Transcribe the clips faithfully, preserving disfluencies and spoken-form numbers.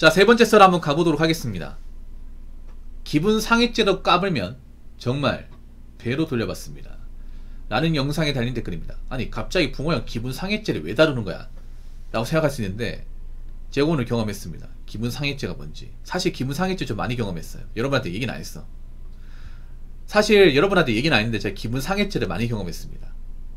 자, 세 번째 썰 한번 가보도록 하겠습니다. 기분 상해죄로 까불면 정말 배로 돌려봤습니다. 라는 영상에 달린 댓글입니다. 아니 갑자기 붕어형 기분 상해죄를 왜 다루는 거야? 라고 생각할 수 있는데 제가 오늘 경험했습니다. 기분 상해죄가 뭔지. 사실 기분 상해죄 좀 많이 경험했어요. 여러분한테 얘기는 안 했어. 사실 여러분한테 얘기는 안 했는데 제가 기분 상해죄를 많이 경험했습니다.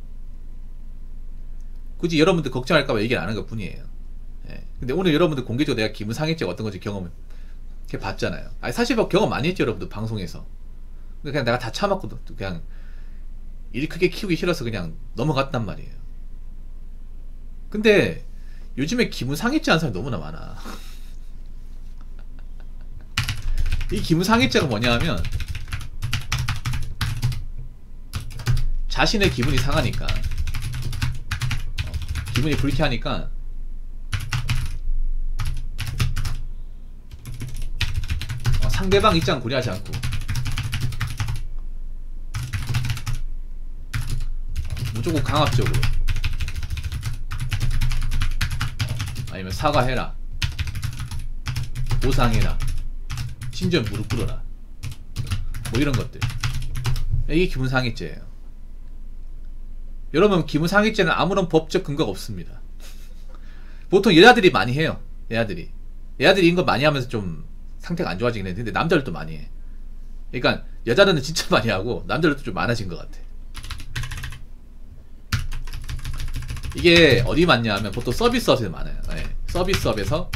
굳이 여러분들 걱정할까봐 얘기를 안 한 것 뿐이에요. 예. 근데 오늘 여러분들 공개적으로 내가 기분 상해죄가 어떤 건지 경험을 이렇게 봤잖아요. 아니 사실 뭐 경험 많이 했죠 여러분들 방송에서. 근데 그냥 내가 다 참았거든. 그냥 일 크게 키우기 싫어서 그냥 넘어갔단 말이에요. 근데 요즘에 기분 상해죄 하는 사람이 너무나 많아. 이 기분 상해죄가 뭐냐 하면 자신의 기분이 상하니까 어, 기분이 불쾌하니까 어, 상대방 입장 고려하지 않고 어, 무조건 강압적으로 어, 아니면 사과해라, 보상해라, 심지어 무릎 꿇어라, 뭐 이런 것들. 이게 기분 상해죄예요. 여러분 기분 상해죄는 아무런 법적 근거가 없습니다. 보통 여자들이 많이 해요. 여자들이 여자들이 이런 거 많이 하면서 좀 상태가 안 좋아지긴 했는데 남자들도 많이 해. 그러니까 여자들은 진짜 많이 하고 남자들도 좀 많아진 것 같아. 이게 어디 많냐 하면 보통 서비스업에서 많아요. 네. 서비스업에서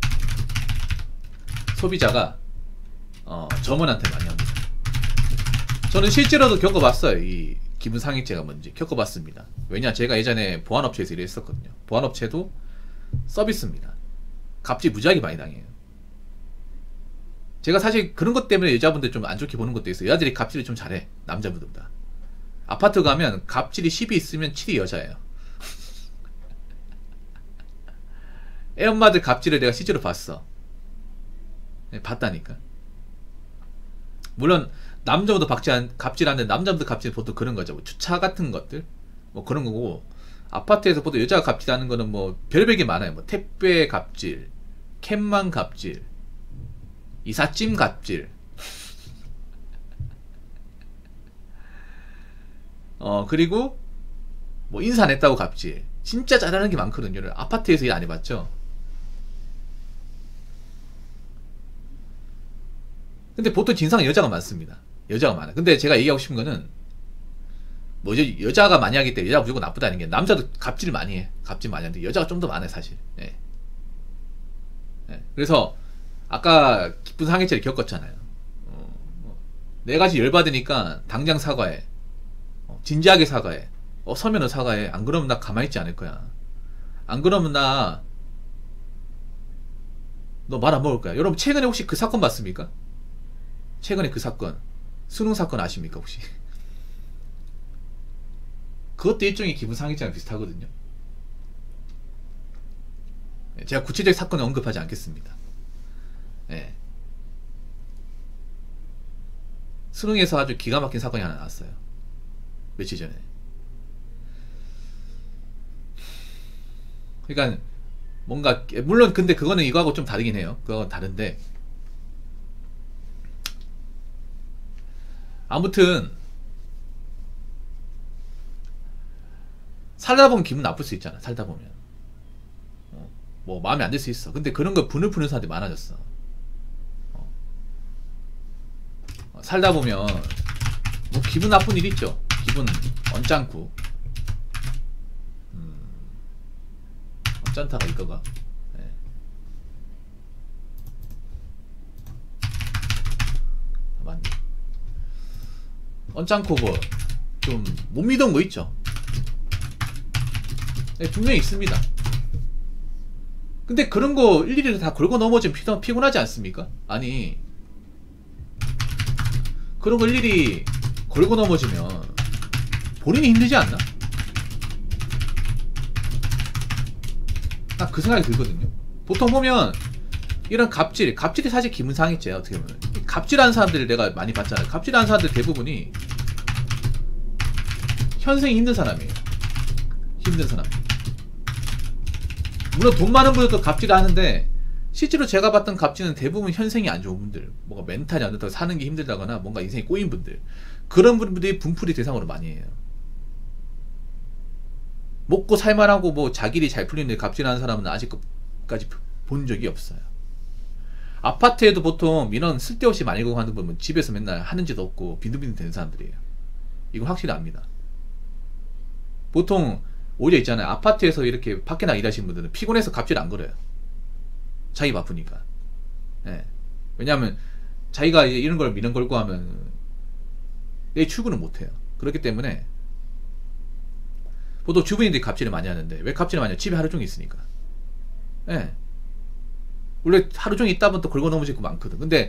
소비자가 어, 점원한테 많이 합니다. 저는 실제로도 겪어봤어요. 이 기분 상해죄가 뭔지 겪어봤습니다. 왜냐 제가 예전에 보안업체에서 일을 했었거든요. 보안업체도 서비스입니다. 갑질 무지하게 많이 당해요. 제가 사실 그런 것 때문에 여자분들 좀 안 좋게 보는 것도 있어요. 여자들이 갑질을 좀 잘해. 남자분들보다. 아파트 가면 갑질이 십이 있으면 칠이 여자예요. 애엄마들 갑질을 내가 실제로 봤어. 네, 봤다니까. 물론 남자보다 박질, 갑질하는데 남자보다 갑질 보통 그런 거죠. 뭐 주차 같은 것들 뭐 그런 거고, 아파트에서 보통 여자가 갑질하는 거는 뭐 별별 게 많아요. 뭐 택배 갑질, 캔만 갑질, 이삿짐 갑질. 어 그리고 뭐 인사 안 했다고 갑질. 진짜 잘하는 게 많거든요. 아파트에서 일 안 해봤죠? 근데 보통 진상은 여자가 많습니다. 여자가 많아. 근데 제가 얘기하고 싶은 거는 뭐 여자가 많이 하기 때문에 여자가 무조건 나쁘다는 게, 남자도 갑질 많이 해. 갑질 많이 하는데 여자가 좀 더 많아요 사실. 네. 네. 그래서 아까 기쁜 상해죄를 겪었잖아요. 어, 어. 네 가지 열받으니까 당장 사과해. 어, 진지하게 사과해. 어 서면은 사과해. 안 그러면 나 가만히 있지 않을 거야. 안 그러면 나 너 말 안 먹을 거야. 여러분 최근에 혹시 그 사건 봤습니까? 최근에 그 사건, 수능 사건 아십니까 혹시? 그것도 일종의 기분 상해죄랑 비슷하거든요. 제가 구체적 사건을 언급하지 않겠습니다. 네. 수능에서 아주 기가 막힌 사건이 하나 나왔어요. 며칠 전에. 그러니까 뭔가 물론 근데 그거는 이거하고 좀 다르긴 해요. 그거는 다른데 아무튼 살다 보면 기분 나쁠 수 있잖아. 살다 보면 어, 뭐 마음에 안 들 수 있어. 근데 그런 거 분을 푸는 사람들이 많아졌어. 어. 어, 살다 보면 뭐 기분 나쁜 일 있죠. 기분 언짢고 음, 언짢다가 이거가 네. 아, 맞네. 언짢고 뭐 좀 못 믿은 거 있죠. 네, 분명히 있습니다. 근데 그런 거 일일이 다 걸고 넘어지면 피곤하지 않습니까? 아니 그런 거 일일이 걸고 넘어지면 본인이 힘들지 않나? 딱 그 생각이 들거든요. 보통 보면 이런 갑질, 갑질이 사실 기분 상해죄야. 어떻게 보면 갑질하는 사람들을 내가 많이 봤잖아요. 갑질하는 사람들 대부분이 현생이 힘든 사람이에요. 힘든 사람. 물론 돈 많은 분들도 갑질을 하는데 실제로 제가 봤던 갑질은 대부분 현생이 안 좋은 분들, 뭔가 멘탈이 안 좋다고 사는 게 힘들다거나 뭔가 인생이 꼬인 분들, 그런 분들이 분풀이 대상으로 많이 해요. 먹고 살만하고 뭐 자기일이 잘 풀리는데 갑질하는 사람은 아직까지 본 적이 없어요. 아파트에도 보통 민원 쓸데없이 많이 걸고 하는 분은 집에서 맨날 하는 짓 없고 빈둥빈둥 되는 사람들이에요. 이건 확실히 압니다. 보통 오히려 있잖아요. 아파트에서 이렇게 밖에 나 일하시는 분들은 피곤해서 갑질 안 걸어요. 자기 바쁘니까. 예. 왜냐하면 자기가 이런 걸 민원 걸고 하면 내일 출근을 못해요. 그렇기 때문에 보통 주부인들이 갑질을 많이 하는데, 왜 갑질을 많이 해요? 집에 하루 종일 있으니까. 예. 원래 하루 종일 있다 보면 또 걸고 넘어질 거 많거든. 근데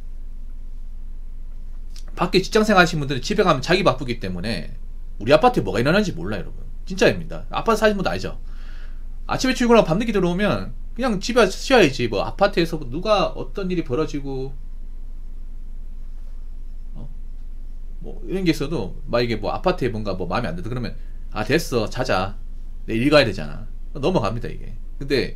밖에 직장생활 하시는 분들은 집에 가면 자기 바쁘기 때문에 우리 아파트에 뭐가 일어나는지 몰라요, 여러분. 진짜입니다. 아파트 사시는 분도 알죠? 아침에 출근하고 밤늦게 들어오면 그냥 집에 쉬어야지. 뭐 아파트에서 누가 어떤 일이 벌어지고 어? 뭐 이런 게 있어도 막 이게 뭐 아파트에 뭔가 뭐 마음에 안 들다 그러면 아 됐어 자자 내일 일 가야 되잖아. 넘어갑니다 이게. 근데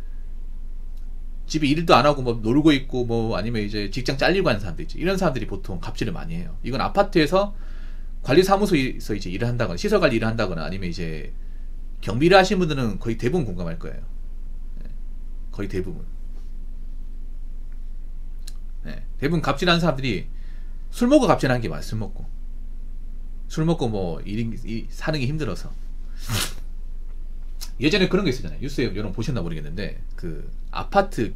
집에 일도 안 하고 뭐 놀고 있고 뭐 아니면 이제 직장 잘리고 하는 사람들 있지. 이런 사람들이 보통 갑질을 많이 해요. 이건 아파트에서 관리사무소에서 이제 일을 한다거나 시설 관리 일을 한다거나 아니면 이제 경비를 하시는 분들은 거의 대부분 공감할 거예요. 네. 거의 대부분. 네. 대부분 갑질하는 사람들이 술 먹고 갑질하는 게 많아요. 술 먹고 술 먹고 뭐 일, 일, 사는 게 힘들어서. 예전에 그런 거 있었잖아요. 뉴스에 여러분 보셨나 모르겠는데 그 아파트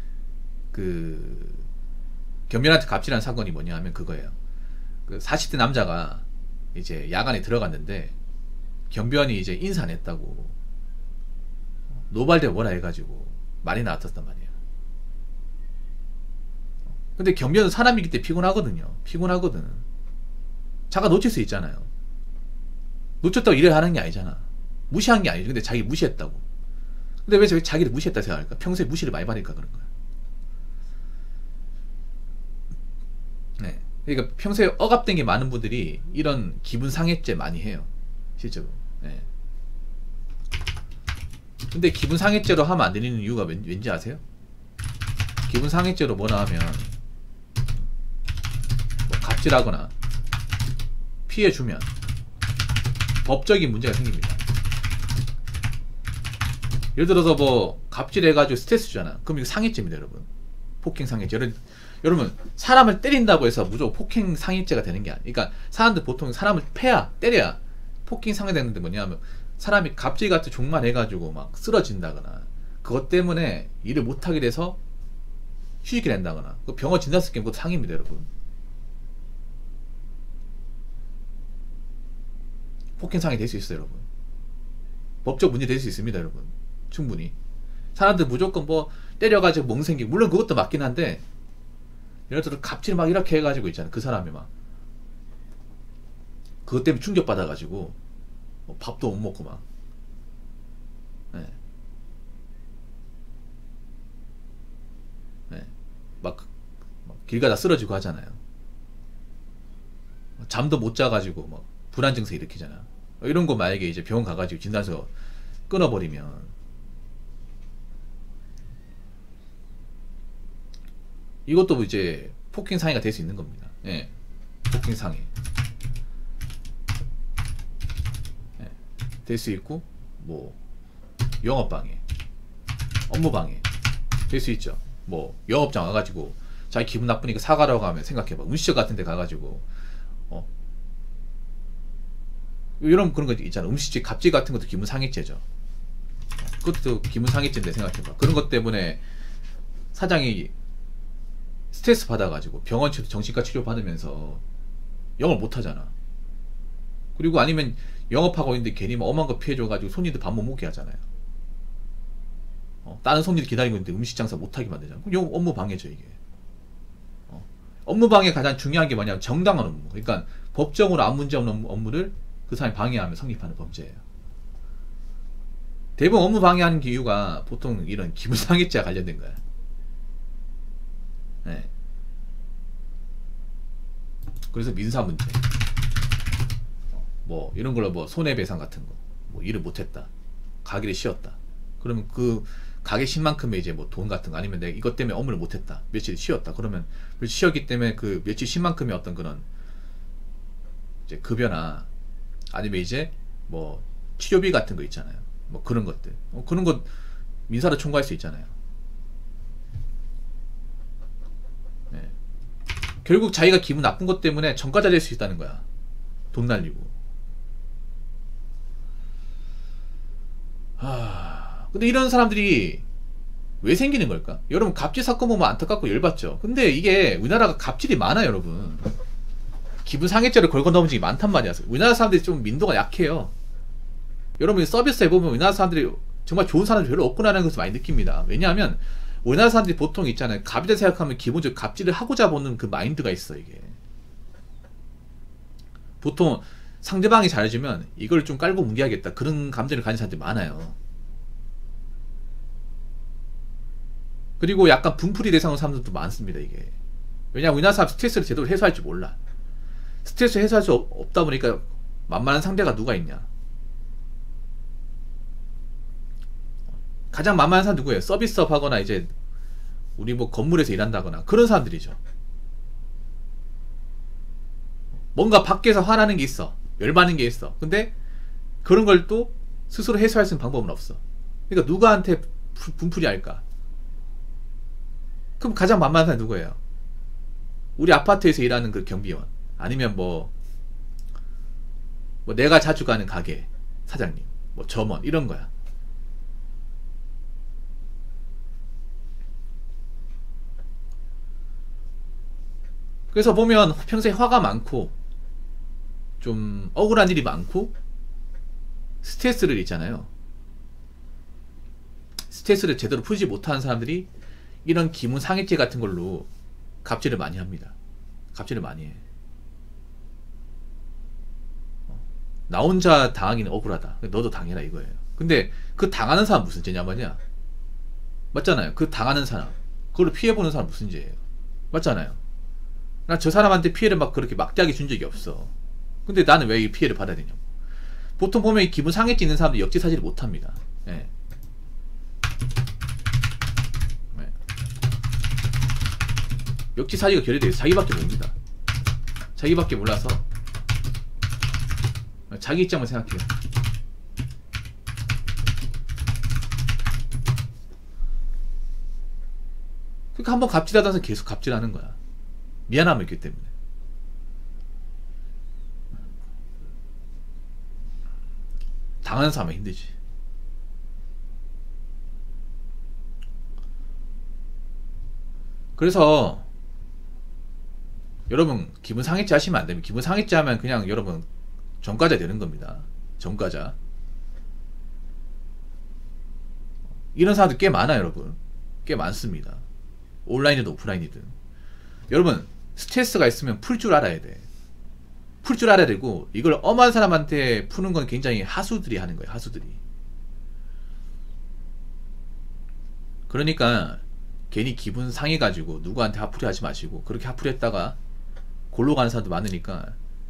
그 경비원한테 갑질한 사건이 뭐냐 하면 그거예요. 그 사십 대 남자가 이제 야간에 들어갔는데 경비원이 이제 인사 안 했다고 노발대 뭐라 해가지고 말이 나왔었단 말이에요. 근데 경비원은 사람이기 때문에 피곤하거든요. 피곤하거든. 잠깐 놓칠 수 있잖아요. 놓쳤다고 일을 하는 게 아니잖아. 무시한 게 아니죠. 근데 자기 무시했다고. 근데 왜 자기를 무시했다 생각할까? 평소에 무시를 많이 받으니까 그런 거야. 네. 그러니까 평소에 억압된 게 많은 분들이 이런 기분 상해죄 많이 해요. 실제로. 네. 근데 기분 상해죄로 하면 안 되는 이유가 왠, 왠지 아세요? 기분 상해죄로 뭐나 하면 뭐 갑질하거나 피해주면 법적인 문제가 생깁니다. 예를 들어서 뭐 갑질해가지고 스트레스 주잖아. 그럼 이거 상해죄입니다, 여러분. 폭행 상해죄. 여러분, 여러분 사람을 때린다고 해서 무조건 폭행 상해죄가 되는 게 아니야. 그러니까 사람들 보통 사람을 패야 때려야 폭행 상해되는데 뭐냐면 사람이 갑질 같은 종말 해가지고 막 쓰러진다거나 그것 때문에 일을 못하게 돼서 휴직이 된다거나 그 병원 진단 쓸 게 그것도 상해입니다, 여러분. 폭행 상해 될 수 있어요, 여러분. 법적 문제 될 수 있습니다, 여러분. 충분히. 사람들 무조건 뭐 때려가지고 멍생기고 물론 그것도 맞긴 한데 예를 들어 갑질 막 이렇게 해가지고 있잖아. 그 사람이 막 그것 때문에 충격받아가지고 뭐 밥도 못 먹고 막 네. 네. 막, 막 길 가다 쓰러지고 하잖아요. 잠도 못 자가지고 막 불안 증세 일으키잖아. 이런 거 만약에 이제 병원 가가지고 진단서 끊어버리면 이것도 이제 폭행 상해가 될 수 있는 겁니다. 예. 폭행 상해. 예. 될 수 있고, 뭐, 영업방해, 업무방해. 될 수 있죠. 뭐, 영업장 와가지고, 자기 기분 나쁘니까 사과라고 하면 생각해봐. 음식점 같은 데 가가지고, 어. 이런 그런 거 있잖아. 음식집 갑질 같은 것도 기분 상해죄죠. 그것도 기분 상해죄인데 생각해봐. 그런 것 때문에 사장이 스트레스 받아가지고 병원 정신과 치료 받으면서 영업을 못 하잖아. 그리고 아니면 영업하고 있는데 괜히 뭐 엄한 거 피해줘가지고 손님들 밥 못 먹게 하잖아요. 어, 다른 손님들 기다리고 있는데 음식 장사 못하게 만들잖아. 그럼 영 업무 방해죠 이게. 어. 업무 방해 가장 중요한 게 뭐냐면 정당한 업무. 그러니까 법적으로 아무 문제 없는 업무, 업무를 그 사람이 방해하면 성립하는 범죄예요. 대부분 업무 방해하는 이유가 보통 이런 기분 상해죄와 관련된 거야. 네. 그래서 민사 문제, 뭐 이런 걸로 뭐 손해배상 같은 거, 뭐 일을 못했다, 가기를 쉬었다. 그러면 그 가게 신만큼의 이제 뭐 돈 같은 거, 아니면 내가 이것 때문에 업무를 못했다, 며칠 쉬었다, 그러면 며칠 쉬었기 때문에 그 며칠 쉰만큼의 어떤 그런 이제 급여나 아니면 이제 뭐 치료비 같은 거 있잖아요. 뭐 그런 것들, 어, 그런 것 민사로 청구할 수 있잖아요. 네. 결국 자기가 기분 나쁜 것 때문에 전과자 될 수 있다는 거야. 돈 날리고. 하... 근데 이런 사람들이 왜 생기는 걸까? 여러분, 갑질 사건 보면 안타깝고 열받죠. 근데 이게 우리나라가 갑질이 많아요, 여러분. 기분 상해죄를 걸고 넘은 적이 많단 말이야. 우리나라 사람들이 좀 민도가 약해요. 여러분, 서비스 해보면 우리나라 사람들이 정말 좋은 사람들이 별로 없구나라는 것을 많이 느낍니다. 왜냐하면 우리나라 사람들이 보통 있잖아요. 갑이라 생각하면 기본적으로 갑질을 하고자 보는 그 마인드가 있어, 이게. 보통 상대방이 잘해주면 이걸 좀 깔고 뭉개야겠다, 그런 감정을 가진 사람들이 많아요. 그리고 약간 분풀이 대상으로 사람들도 많습니다, 이게. 왜냐하면 우리나라 사람 스트레스를 제대로 해소할 줄 몰라. 스트레스 해소할 수 없, 없다 보니까 만만한 상대가 누가 있냐. 가장 만만한 사람 누구예요? 서비스업 하거나 이제 우리 뭐 건물에서 일한다거나 그런 사람들이죠. 뭔가 밖에서 화나는 게 있어, 열받는 게 있어. 근데 그런 걸 또 스스로 해소할 수 있는 방법은 없어. 그러니까 누구한테 분풀이 할까? 그럼 가장 만만한 사람이 누구예요? 우리 아파트에서 일하는 그 경비원, 아니면 뭐, 뭐 내가 자주 가는 가게 사장님, 뭐 점원, 이런 거야. 그래서 보면 평소에 화가 많고 좀 억울한 일이 많고 스트레스를 있잖아요. 스트레스를 제대로 풀지 못하는 사람들이 이런 기분 상해죄 같은 걸로 갑질을 많이 합니다. 갑질을 많이 해. 나 혼자 당하기는 억울하다, 너도 당해라, 이거예요. 근데 그 당하는 사람 무슨 죄냐 말이야. 맞잖아요. 그 당하는 사람, 그걸 피해보는 사람 무슨 죄예요. 맞잖아요. 난 저 사람한테 피해를 막 그렇게 막대하게 준 적이 없어. 근데 나는 왜 이 피해를 받아야 되냐고. 보통 보면 이 기분 상해죄 있는 사람들이 역지사지를 못합니다. 예. 네. 역지사지가 결여돼요. 자기밖에 모릅니다. 자기밖에 몰라서 자기 입장만 생각해요. 그러니까 한번 갑질하다 서 계속 갑질하는 거야. 미안함이 있기 때문에. 당하는 사람은 힘들지. 그래서 여러분, 기분 상해죄 하시면 안 됩니다. 기분 상해죄 하면 그냥 여러분 전과자 되는 겁니다. 전과자. 이런 사람들 꽤 많아요, 여러분. 꽤 많습니다. 온라인이든 오프라인이든. 여러분, 스트레스가 있으면 풀 줄 알아야 돼. 풀 줄 알아야 되고, 이걸 엄한 사람한테 푸는 건 굉장히 하수들이 하는 거예요. 하수들이. 그러니까 괜히 기분 상해가지고 누구한테 화풀이 하지 마시고, 그렇게 화풀이 했다가 골로 가는 사람도 많으니까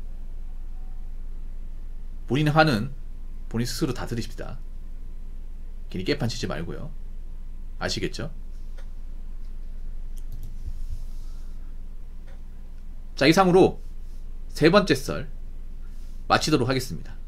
본인의 화는 본인 스스로 다 들으십시다. 괜히 깨판 치지 말고요. 아시겠죠? 자, 이상으로 세 번째 썰 마치도록 하겠습니다.